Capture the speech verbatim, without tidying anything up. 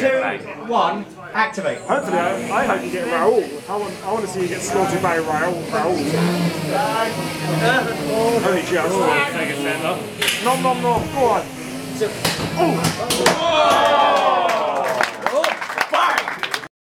two, one, activate. Hopefully, I, I hope you get Raoul. I want, I want to see you get slaughtered by Raoul. Raoul. Only just. Take a stand up. Nom nom nom. Go on. Oh.